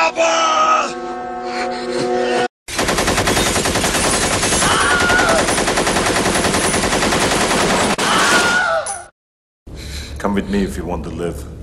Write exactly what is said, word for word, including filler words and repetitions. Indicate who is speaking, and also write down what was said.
Speaker 1: Papa!
Speaker 2: Come with me if you want to live.